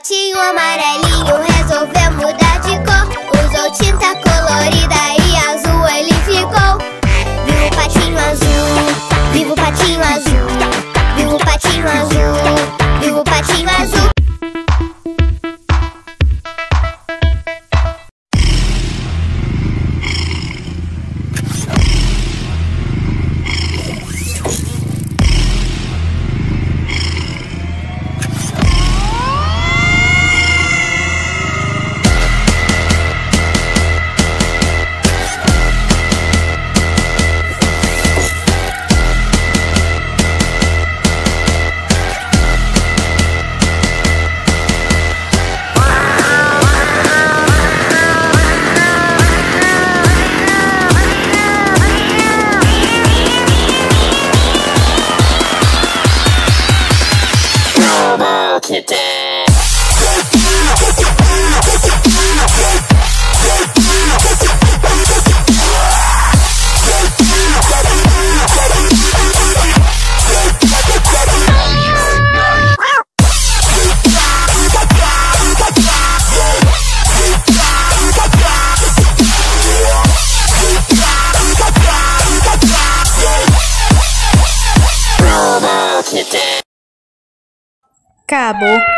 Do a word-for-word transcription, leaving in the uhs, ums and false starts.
patinho amarelinho resolveu mudar de cor. Usou tinta colorida e azul ele ficou. Viva o patinho azul, viva o patinho azul, viva o patinho azul, viva o patinho azul. Acabou.